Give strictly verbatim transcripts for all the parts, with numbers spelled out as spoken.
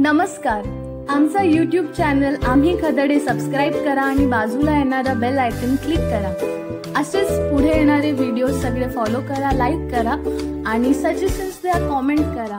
नमस्कार, आमचा YouTube channel आम्ही खदडे सबस्क्राईब करा आणि बाजूला येणारा बेल आयकॉन क्लिक करा। असेच पुढे येणारे व्हिडिओ सगळे फॉलो करा, लाईक करा आणि सजेशन्स द्या, कमेंट करा।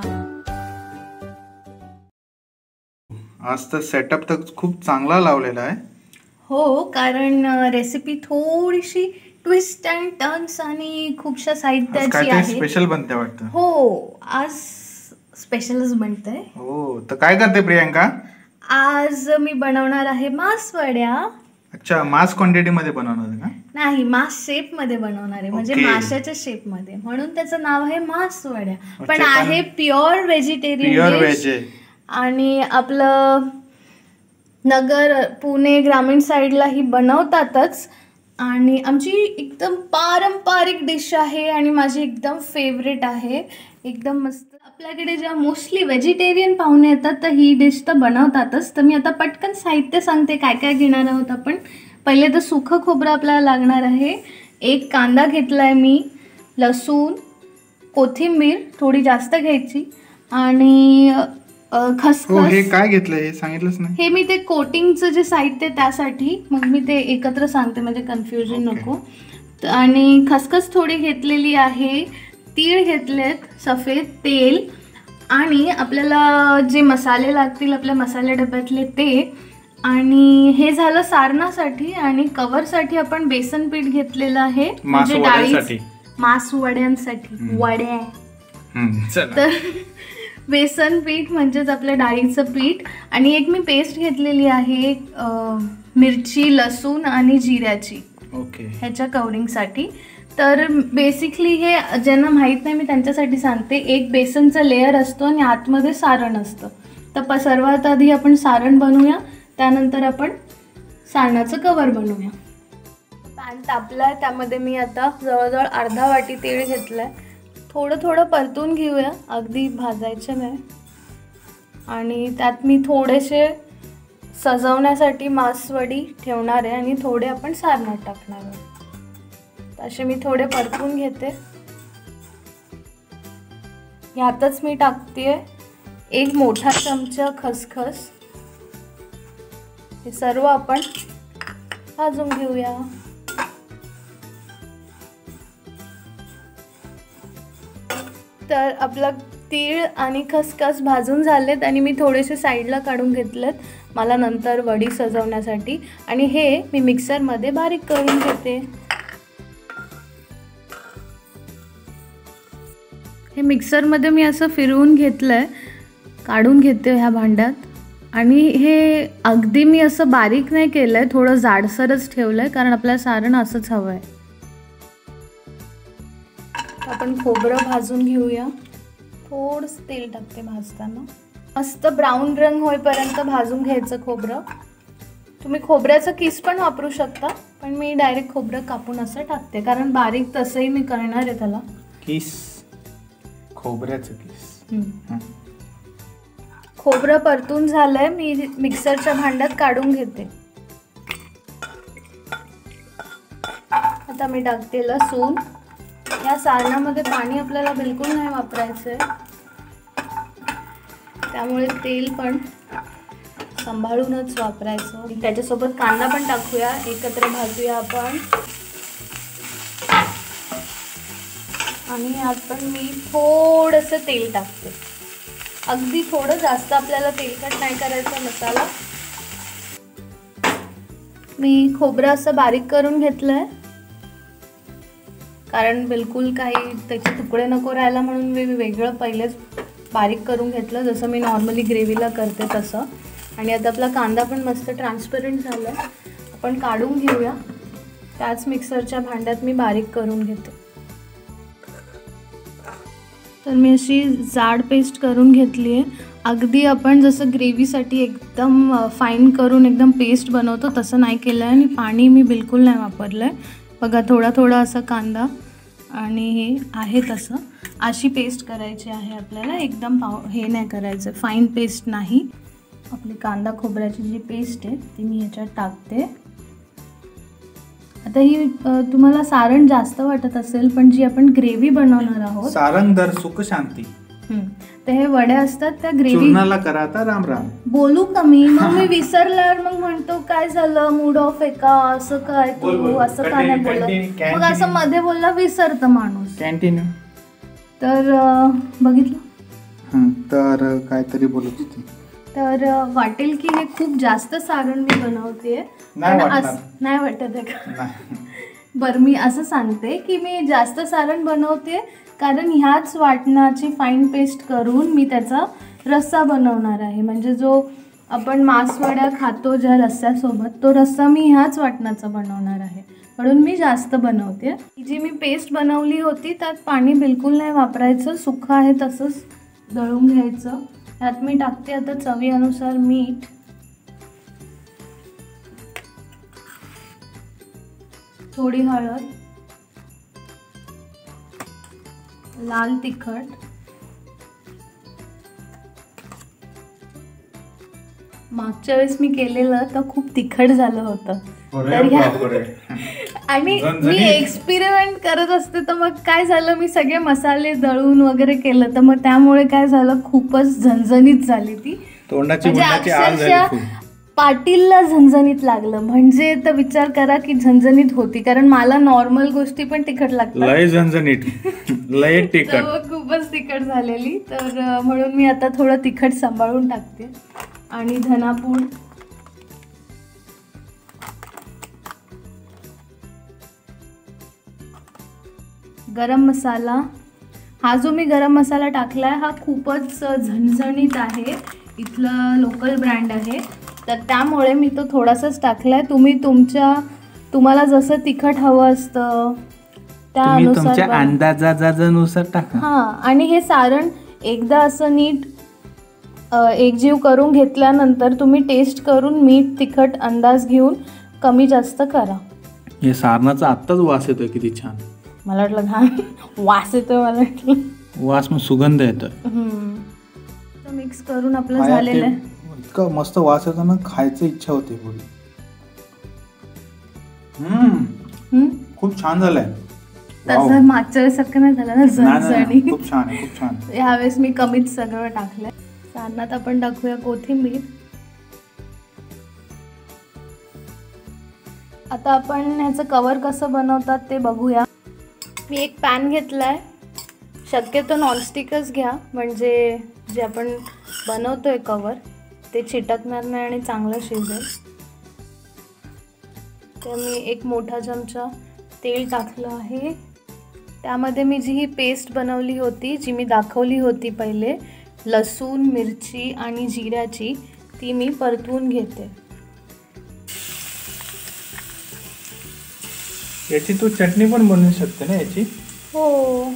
आज तर सेटअप तर खूप चांगला लावलेला आहे। हो, कारण रेसिपी थोडीशी ट्विस्ट अँड टर्न्स आणि खूपशा साहित्याची आहे। स्पेशल बनते वाटतं। हो, आज स्पेशलच बनतंय। हो, तर काय करते प्रियंका? आज मी बनवणार आहे मास वड्या। अच्छा, मास क्वांटिटी मध्ये बनवणार आहे का? नाही, मास शेप मध्ये बनवणार आहे, म्हणजे माशाच्या शेप मध्ये, म्हणून त्याचं नाव आहे मास वड्या। पण आहे प्युअर व्हेजिटेरियन, प्युअर व्हेज आहे। आणि आपलं नगर पुणे ग्रामीण साईडला ही बनवतातच आणि आमची एकदम पारंपरिक डिश आहे आणि माझी एकदम फेवरेट आहे, एकदम मस्त। आपल्याकडे जेव्हा मोस्टली व्हेजिटेरियन पाहुणे येतात तर ही डिश तर बनवतातच। तर मी आता पटकन साहित्य सांगते काय काय घेणार आहोत आपण। पहिले तर सुखं खोबरं आपल्याला लागणार आहे। एक कांदा घेतलाय मी, लसूण, कोथिंबीर थोडी जास्त घ्यायची आणि खसखस। हो, हे काय घेतलं हे सांगितलंच नाही। हे मी ते कोटिंगचं जे साहित्य त्यासाठी, मग मी ते एकत्र सांगते म्हणजे कन्फ्युजन नको। आणि खसखस थोडी घेतलेली आहे, तीळ घेतलेत, सफेद तेल, आणि आपल्याला जे मसाले लागतील आपल्या मसाले डब्यातले ते। आणि हे झालं सारणासाठी। आणि कवरसाठी आपण बेसन पीठ घेतलेलं आहे, म्हणजे डाळी मास वड्यांसाठी वड्या। तर बेसन पीठ म्हणजेच आपल्या डाळीचं पीठ। आणि एक मी पेस्ट घेतलेली आहे मिरची, लसूण आणि जिऱ्याची, ओके, ह्याच्या कवरिंगसाठी। तर बेसिकली हे ज्यांना माहीत नाही मी त्यांच्यासाठी सांगते, एक बेसनचा लेअर असतो आणि आतमध्ये सारण असतं। तर सर्वात आधी आपण सारण बनवूया, त्यानंतर आपण सारणाचं कवर बनवूया। पॅन तापलाय, त्यामध्ये मी आता जवळजवळ अर्धा वाटी तेल घेतलंय। थोडं थोडं परतून घेऊया, अगदी भाजायचं नाही। आणि त्यात मी थोडेसे सजवण्यासाठी मासवडी ठेवणार आहे आणि थोडे आपण सारणात टाकणार आहे। असे मी थोडे परतून घेते। यातच मी टाकते एक मोठा चमचा खसखस। हे सर्व आपण भाजून घेऊया। तर आपला तीळ आणि खसखस भाजून झालेत आणि मी थोडेसे साईडला काढून घेतलेत मला नंतर वडी सजवण्यासाठी। आणि हे मी मिक्सरमध्ये बारीक करून घेते। हे मिक्सरमध्ये मी असं फिरवून घेतलंय, काढून घेते ह्या भांड्यात। आणि हे अगदी मी असं बारीक नाही केलंय, थोडं जाडसरच ठेवलंय, कारण आपल्याला सारण असंच हवं आहे। आपण खोबरं भाजून घेऊया। थोडंसं तेल टाकते भाजताना, मस्त ब्राऊन रंग होईपर्यंत भाजून घ्यायचं खोबरं। तुम्ही खोबऱ्याचं किस पण वापरू शकता, पण मी डायरेक्ट खोबरं कापून असं टाकते, कारण बारीक तसंही मी करणार आहे त्याला। किस, खोबऱ्याचं किस। खोबरं परतून झालंय, मी मिक्सरच्या भांड्यात काढून घेते। आता मी टाकते लसूण। या सारणामध्ये पाणी आपल्याला बिलकुल नाही वापरायचंय, त्यामुळे तेल पण सांभाळूनच वापरायचं। त्याच्यासोबत कांदा पण टाकूया, एकत्र भाजूया आपण। आणि यात पण मी थोडंसं तेल टाकते, अगदी थोडं, जास्त आपल्याला तेलकट नाही करायचा मसाला। मी खोबरं असं बारीक करून घेतलंय, कारण बिलकुल काही त्याचे तुकडे नको राहायला, म्हणून मी वेगळं पहिलेच बारीक करून घेतलं, जसं मी नॉर्मली ग्रेव्हीला करते तसं। आणि आता आपला कांदा पण मस्त ट्रान्सपरंट झाला आहे, आपण काढून घेऊया। त्याच मिक्सरच्या भांड्यात मी बारीक करून घेते। तर मी अशी जाड पेस्ट करून घेतली आहे, अगदी आपण जसं ग्रेव्हीसाठी एकदम फाईन करून एकदम पेस्ट बनवतो तसं नाही केलं आहे। आणि पाणी मी बिलकुल नाही वापरलं आहे, बघा थोडा थोडा असं कांदा आणि हे आहे तसं, अशी पेस्ट करायची आहे आपल्याला, एकदम पाव हे नाही करायचं, फाईन पेस्ट नाही। आपली कांदा खोबऱ्याची जी पेस्ट आहे ती मी ह्याच्यात टाकते। आता ही तुम्हाला सारण जास्त वाटत असेल, पण जी आपण ग्रेव्ही बनवणार आहोत, सारंग दर सुख शांती, तर हे वड्या असतात त्या ग्रेव्ही चूरणाला करा आता. राम राम बोलू का मी? मग मी विसरल्यावर मग म्हणतो काय झालं, मूड ऑफ आहे का, असं काय तू असं का नाही बोलत, मग असं मध्ये बोलला विसरतं माणूस. कॅन्टीन तर बघितलं तर काहीतरी बोलत होती. तर वाटेल की हे खूप जास्त सारण मी बनवते. नाही वाटत आहे का? बरं, मी असं सांगते की मी जास्त सारण बनवते कारण ह्याच वाटणाची फाईन पेस्ट करून मी त्याचा रस्सा बनवणार आहे. म्हणजे जो आपण मासवड्या खातो ज्या रस्स्यासोबत, तो रस्सा मी ह्याच वाटणाचा बनवणार आहे, म्हणून मी जास्त बनवते. जी मी पेस्ट बनवली होती त्यात पाणी बिलकुल नाही वापरायचं, सुक्खं आहे तसंच दळून घ्यायचं. त्यात मी टाकते आता चवीनुसार मीठ, थोडी हळद, लाल तिखट, मागच्या वेळेस मी केलेलं तर खूप तिखट झालं होतं. आणि मी एक्सपेरिमेंट करत असते तर मग काय झालं, मी सगळे मसाले दळून वगैरे केलं तर मग त्यामुळे काय झालं, खूपच झणझणीत झाली ती. तोंडाची पाटीलला झणझणीत लागलं. म्हणजे तर विचार करा की झणझणीत होती, कारण मला नॉर्मल गोष्टी पण तिखट लागतात. लय झणझणीत, लय तिखट, खूपच तिखट झालेली. तर म्हणून मी आता थोडं तिखट सांभाळून टाकते. आणि धनापूड, गरम मसाला. हा जो मी गरम मसाला टाकलाय हा खूपच झणझणीत आहे, इथलं लोकल ब्रँड आहे, तर त्यामुळे मी तो थोडासाच टाकलाय. तुम्ही तुमच्या तुम्हाला जसं तिखट हवं असतं त्यानुसार अंदाजानुसार टाका. हां, आणि हे सारण एकदा असं नीट एकजीव करून घेतल्यानंतर तुम्ही टेस्ट करून मीठ तिखट अंदाज घेऊन कमी जास्त करा. हे सारणाचा आत्ताच वास येतोय, किती छान. मला वाटलं घाण वास येतोय, मला वाटलं वास मग सुगंध येतोय. मिक्स करून आपलं झालेलं आहे. इतका मस्त वास येतो ना, खायची इच्छा होते पुढे. हम्म खूप छान झालंय. तसं मागच्या वेळेस सारखं नाही झालं ना झणझणी. खूप छान आहे, खूप छान. यावेळेस मी कमीच सगळं टाकलंय. सारणात आपण टाकूया कोथिंबीर. आता आपण ह्याचं कवर कसं बनवतात ते बघूया. मी एक पॅन घेतलाय, शक्यतो नॉनस्टिकच घ्या, म्हणजे जे आपण बनवतोय कवर ते चिटकणार नाही आणि चांगलं शिजेल. तर मी एक मोठा चमचा तेल टाकलं आहे. त्यामध्ये मी जी ही पेस्ट बनवली होती, जी मी दाखवली होती पहिले, लसूण, मिरची आणि जिऱ्याची, ती मी परतवून घेते. याची तू चटणी पण बनवू शकते ना याची? हो.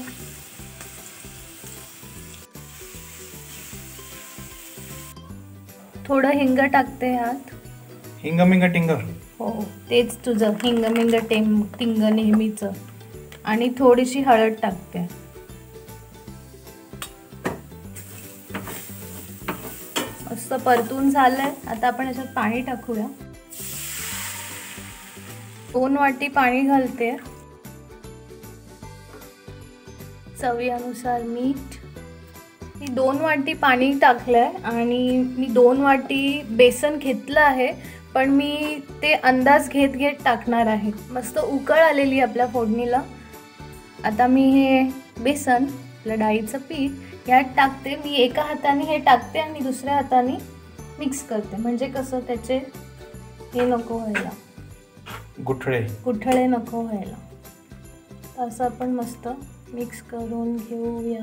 थोडं हिंग टाकते ह्यात. हिंग मिंग टिंग. हो, तेच तुझं हिंग मिंग टेम टिंग नेहमीचं. आणि थोडीशी हळद टाकते. मस्त परतून झालंय. आता आपण याच्यात पाणी टाकूया. दोन वाटी पाणी घालते. चवीनुसार मीठ. मी दोन वाटी पाणी टाकलंय आणि मी दोन वाटी बेसन घेतलं आहे, पण मी ते अंदाज घेत घेत टाकणार आहे. मस्त उकळ आलेली आपल्या फोडणीला. आता मी हे बेसन, आपलं डाळीचं पीठ यात टाकते. मी एका हाताने हे टाकते आणि दुसऱ्या हाताने मिक्स करते, म्हणजे कसं त्याचे हे नको व्हायला, गुठळे गुठळे नको व्हायला. तर असं आपण मस्त मिक्स करून घेऊया.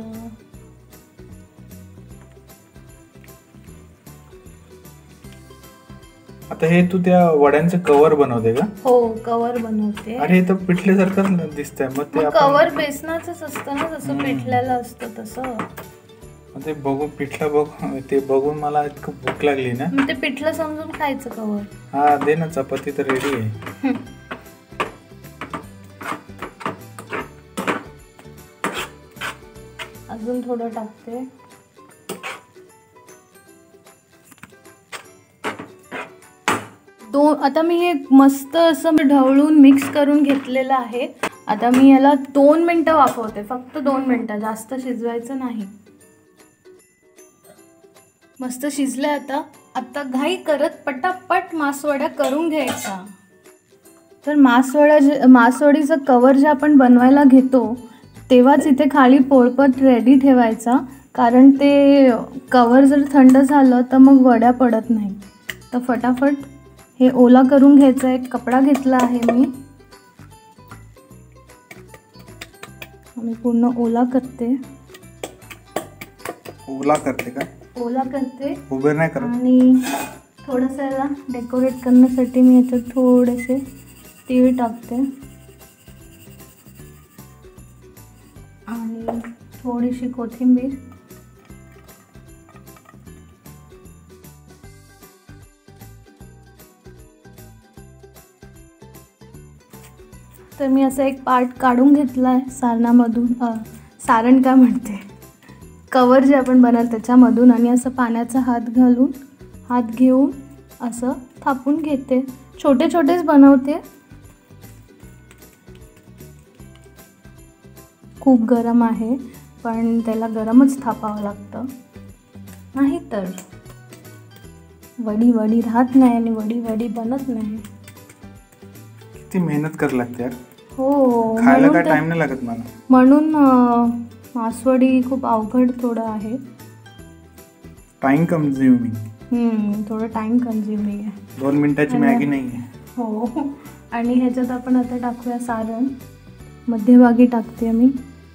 आता हे तू त्या वड्यांचं कवर बनवते का? हो, कवर बनवते. अरे तर पिठल्यासारखं दिसतंय. मग ते कवर बेसनाचंच असतं ना, जसं पिठल्याला असतं तसं. ते बघून पिठलं बघ ते बघून मला इतकं भूक लागली ना. ते पिठलं समजून खायचं कवर. हा, दे ना, चपाती तर रेडी आहे. अजून थोडं टाकते. दोन आता मी हे मस्त असं ढवळून मिक्स करून घेतलेलं आहे. आता मी याला दोन मिनटं वाफवते, फक्त दोन मिनटं, जास्त शिजवायचं नाही. मस्त शिजले. आता आता घाई करत पटापट मासवड्या करून घ्यायचा. तर मासवड्या जे मासवडीचं कवर जे आपण बनवायला घेतो तेव्हाच इथे खाली पोळपट रेडी ठेवायचा, कारण ते कवर जर थंड झालं तर मग वड्या पडत नाही. तर फटाफट हे ओला करून घ्यायचं. एक कपडा घेतला आहे मी, मी पूर्ण ओला करते. ओला करते का? ओला करते, उभे नाही करत. आणि थोडंसं याला डेकोरेट करण्यासाठी मी याच्यात थोडेसे तीळ टाकते आणि थोडीशी कोथिंबीर. तर मी असं एक पार्ट काढून घेतला आहे सारणामधून, सारण काय म्हणते, कवर जे आपण बनवलं त्याच्यामधून, आणि असं पाण्याचा हात घालून हात घेऊन असं थापून घेते. छोटे छोटेच बनवते. खूप गरम आहे, पण त्याला गरमच थापावं लागतं, नाही तर वडी वडी राहत नाही आणि वडी वडी बनत नाही. किती मेहनत करावी लागते यार. हो, खायला काय टाइम नाही लागत मला. म्हणून मासवडी खूप अवघड थोडं आहे. Time consuming. हम्म थोडं टाइम कन्झ्युमिंग आहे. दोन मिनिटाची मॅगी नाही आहे. हो. आणि ह्याच्यात आपण आता टाकूया सारण. मध्यभागी टाकते मी.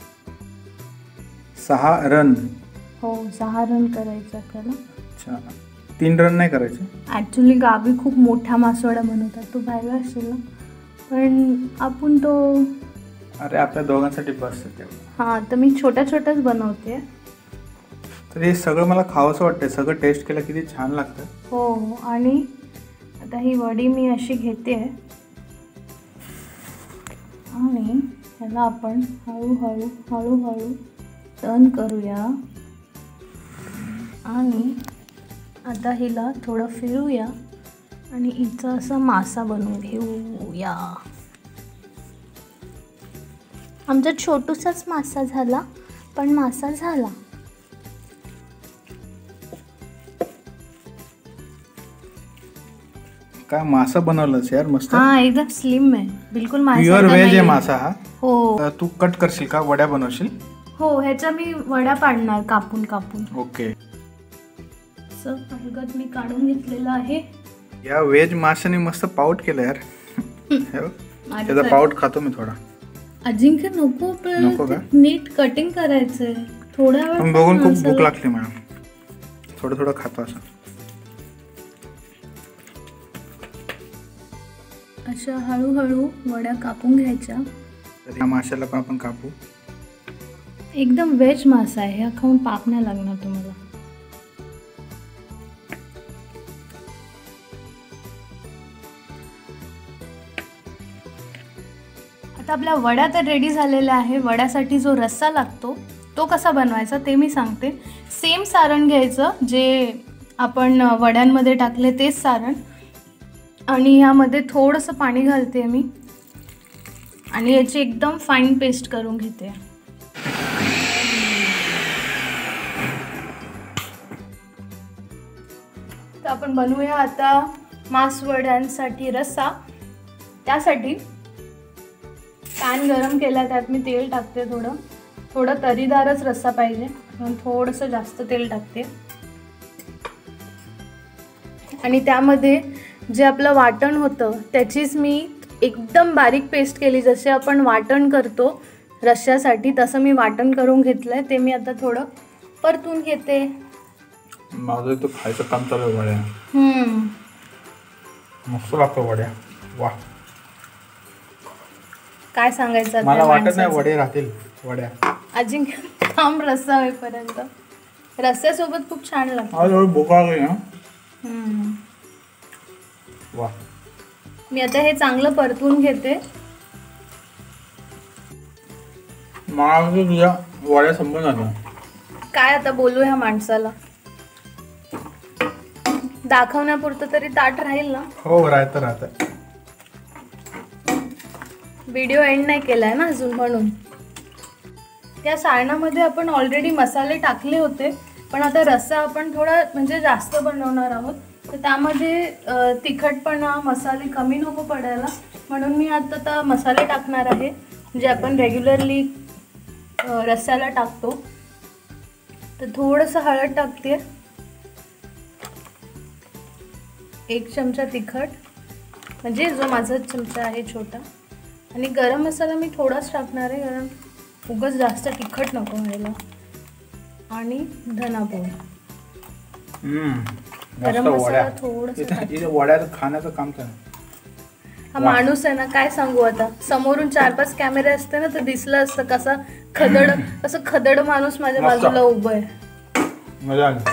सहा रन. हो, सहा रन करायचं आपल्याला. अच्छा, तीन रन नाही करायचे. ॲक्च्युली गावी खूप मोठ्या मासवड्या बनवतात, तू पाहिलं असेल ना, पण आपण तो, अरे आपल्या दोघांसाठी बस आहे. हां, तर मी छोट्या छोट्याच बनवते. तर हे सगळं मला खावंसं वाटतं. सगळं टेस्ट केलं किती छान लागतं. हो. आणि आता ही वडी मी अशी घेते आणि ह्याला आपण हळूहळू हळूहळू टर्न करूया. आणि आता हिला थोडं फिरूया आणि हिचा असा मासा बनवून घेऊया. आमचा छोटूसाच मासा झाला, पण मासा झाला. काय मासा बनवलंस यार, मस्त. हा, एकदम स्लिम आहे, बिलकुल मासा. प्युअर व्हेज आहे मासा हा. हो. तर तू कट करशील का, वड्या बनवशील? हो, ह्याच्या मी वड्या पाडणार कापून कापून. ओके. असं अलगद मी काढून घेतलेलं आहे. या व्हेज माशाने मस्त पाऊट केलं यार. त्याचा पाऊट खातो मी थोडा. अजिंक्य नको, नको का? नीट कटिंग करायचंय थोड्या वेळ. बघून खूप भूक लागली मला. थोडं थोडं खातो असं. अशा हळूहळू वड्या कापून घ्यायच्या. तर या माशाला पण आपण कापू. एकदम व्हेज मासा आहे हा, खाऊन पाप नाही लागणार तुम्हाला. आता आपल्या वड्या तर रेडी झालेल्या आहे. वड्यासाठी जो रस्सा लागतो तो कसा बनवायचा ते मी सांगते. सेम सारण घ्यायचं जे आपण वड्यांमध्ये टाकले तेच सारण, आणि ह्यामध्ये थोडंसं पाणी घालते मी आणि याची एकदम फाईन पेस्ट करून घेते. तर आपण बनवूया आता मासवड्यांसाठी रस्सा. त्यासाठी पॅन गरम केला, त्यात मी तेल टाकते. थोडं थोडं तरीदारच रस्सा पाहिजे म्हणून थोडंसं जास्त तेल टाकते. आणि त्यामध्ये जे आपलं वाटण होतं त्याचीच मी एकदम बारीक पेस्ट केली. जसे आपण वाटण करतो रश्श्यासाठी तसं मी वाटण करून घेतलं आहे. ते मी आता थोडं परतून घेते. माझं तो खायचं काम चालू आहे. वड्या हम्म मस्त लागतो वड्या. वा, काय सांगायचं मला वाटत नाही वडे राहतील. वड्या अजिंक्य थांब, रस्सा होईपर्यंत. रस्स्यासोबत खूप छान लागतं. आज एवढी भूक लागली ना. हम्म वा. मी आता हे चांगलं परतून घेते. मला तुझ्या वड्या संपून जातात. काय आता बोलू ह्या माणसाला, दाखवण्यापुरतं तरी ताट राहील ना. हो, राहतं राहतं. व्हिडिओ एंड नाही केलाय ना अजून, म्हणून. त्या सारणामध्ये आपण ऑलरेडी मसाले टाकले होते पण आता रस्सा आपण थोडा म्हणजे जास्त बनवणार आहोत, तर त्यामध्ये तिखटपणा मसाले कमी नको पडायला, म्हणून मी आता आता मसाले टाकणार आहे जे आपण रेग्युलरली रस्स्याला टाकतो. तर थोडंसं हळद टाकते, एक चमचा तिखट म्हणजे जो माझा चमचा आहे छोटा, आणि गरम मसाला मी थोडाच टाकणार आहे कारण उगाच जास्त तिखट नको व्हायला, आणि धना पावडर. गरम मसाला थोडंसं. वड्याचं खाण्याचं काम कर. हा माणूस आहे ना, काय सांगू आता, समोरून चार पाच कॅमेरे असते ना तर दिसलं असतं कसा खदड असं खदड माणूस माझ्या बाजूला उभं आहे. मजा आली.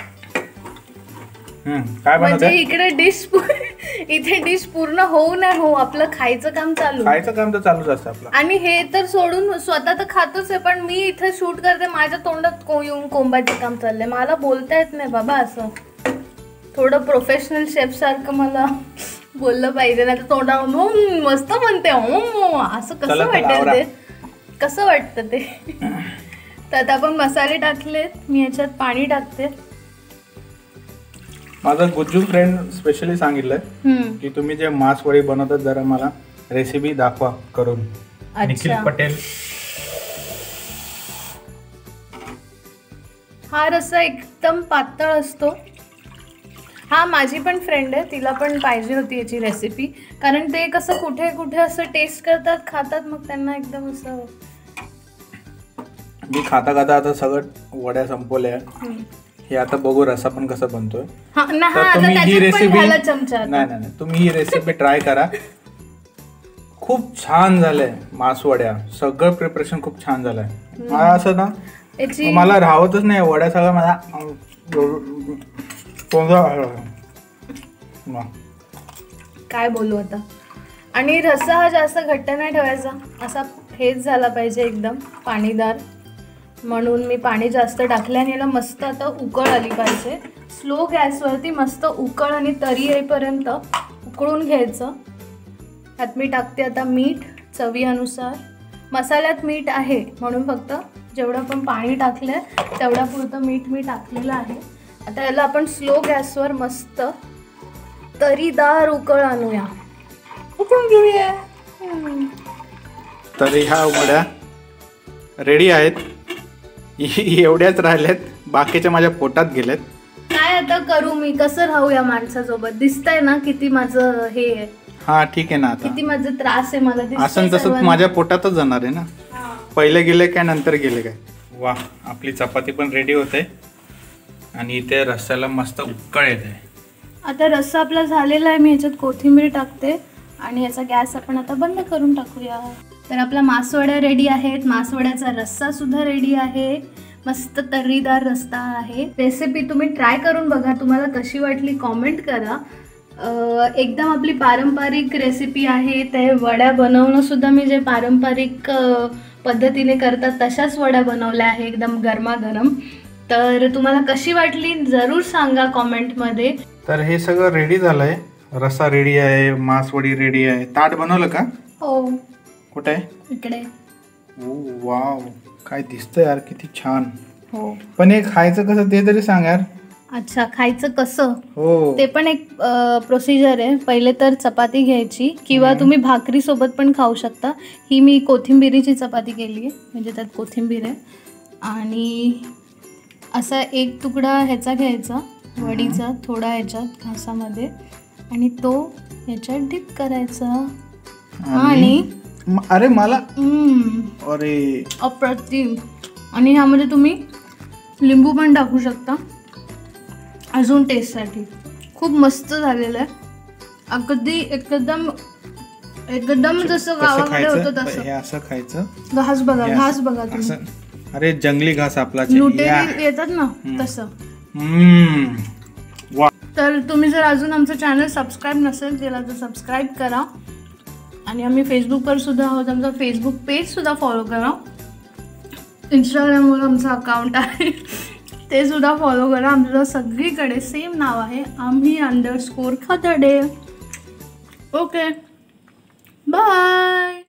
काय म्हणजे इकडे डिश इथे डिश पूर्ण होऊ नाही हो, आपलं खायचं काम चालू. खायचं काम तर चालूच असतं आपलं. आणि हे तर सोडून स्वतः तर खातोच आहे, पण मी इथे शूट करते, माझ्या तोंडात येऊन कोंबाचं काम चाललंय. मला बोलता येत नाही बाबा, असं थोडं प्रोफेशनल शेफ सारखं मला बोललं पाहिजे, नाही तर तोंडावर मस्त म्हणते असं कसं वाटेल ते, कसं वाटतं ते. तर आता आपण मसाले टाकलेत, मी याच्यात पाणी टाकते. माझा गुज्जू फ्रेंड स्पेशली सांगितलंय की तुम्ही जे मासवडी बनवतात जरा मला रेसिपी दाखवा करून. निखिल पटेल. हा रस्सा एकदम पातळ असतो. हा माझी पण फ्रेंड आहे, तिला पण पाहिजे होती याची रेसिपी, कारण ते कसं कुठे कुठे असं टेस्ट करतात खातात, मग त्यांना एकदम असं. मी खाता खाता आता सगळं वड्या संपवल्या. हे आता बघू रस्सा पण कसा बनतोय. तुम्ही ही रेसिपी नाही नाही तुम्ही ही रेसिपी ट्राय करा. खूप छान झालंय मासवड्या, सगळं प्रिपरेशन खूप छान झालंय. मला असं ना मला राहतच नाही वड्या, सगळं मला काय बोलू आता. आणि रस्सा हा जास्त घट्ट नाही ठेवायचा, असा हेच झाला पाहिजे एकदम पाणीदार, म्हणून मी पाणी जास्त टाकले. आणि याला मस्त आता उकळ आली पाहिजे. स्लो गॅसवरती मस्त उकळ आणि तरी येईपर्यंत उकळून घ्यायचं. त्यात मी टाकते आता मीठ चवीनुसार. मसाल्यात मीठ आहे म्हणून फक्त जेवढं आपण पाणी टाकलंय तेवढ्या पुरतं मीठ मी टाकलेलं आहे. आता याला आपण स्लो गॅसवर मस्त तरीदार उकळ आणूया, उकळून घेऊया. तरी ह्या वड्या रेडी आहेत. एवढ्याच राहिल्यात, बाकीच्या माझ्या पोटात गेलेत. काय आता करू मी, कसं राहू या माणसासोबत. दिसतंय ना किती माझं हे आहे. हा ठीक आहे ना, आता किती माझं त्रास आहे मला. असं तसं माझ्या पोटातच जाणार आहे ना. पहिले गेले काय नंतर गेले काय. वा, आपली चपाती पण रेडी होते आणि इथे रस्स्याला मस्त उकळ येते. आता रस्सा आपला झालेला आहे. मी याच्यात कोथिंबीर टाकते आणि याचा गॅस आपण आता बंद करून टाकूया. तर आपला मासवड्या रेडी आहेत. मासवड्याचा रस्सा सुद्धा रेडी आहे. मस्त तर्रीदार रस्सा आहे. रेसिपी तुम्ही ट्राय करून बघा, तुम्हाला कशी वाटली कॉमेंट करा. एकदम आपली पारंपरिक रेसिपी आहे. ते वड्या बनवणं सुद्धा मी जे पारंपरिक पद्धतीने करतात तशाच वड्या बनवल्या आहे, एकदम गरमागरम. तर तुम्हाला कशी वाटली जरूर सांगा कॉमेंटमध्ये. तर हे सगळं रेडी झालंय. रस्सा रेडी आहे, मासवडी रेडी आहे. ताट बनवलं का? हो. कुठे आहे? इकडे. ओ वाव, काय दिसतंय यार, किती छान. हो, पण हे खायचं कसं ते तरी सांग यार. अच्छा, खायचं कसं? हो, ते पण एक प्रोसिजर आहे. पहिले तर चपाती घ्यायची किंवा तुम्ही भाकरी सोबत पण खाऊ शकता. ही मी कोथिंबिरीची चपाती केली आहे, म्हणजे त्यात कोथिंबीर आहे. आणि असा एक तुकडा ह्याचा घ्यायचा वडीचा, थोडा ह्याच्यात घासामध्ये, आणि तो ह्याच्यात डिप करायचा. आणि अरे मला अरे अप्रतिम. आणि ह्यामध्ये तुम्ही लिंबू पण टाकू शकता अजून टेस्टसाठी. खूप मस्त झालेलं आहे. अगदी एकदम एकदम जसं गावाकडे होतं तसं. असं खायचं. घास बघा, घास बघा तुम्ही. अरे जंगली घास आपला लुटेरी येतात ना तसं. तर तुम्ही जर अजून आमचं चॅनल सबस्क्राईब नसेल केला तर सबस्क्राईब करा. आणि आम्ही फेसबुकवर सुद्धा आहोत, आमचा फेसबुक पेज सुद्धा फॉलो करा. इंस्टाग्रामवर आमचं अकाउंट आहे ते सुद्धा फॉलो करा. आमचं सगळीकडे सेम नाव आहे, आम्ही अंडरस्कोर खतडे. Okay, bye.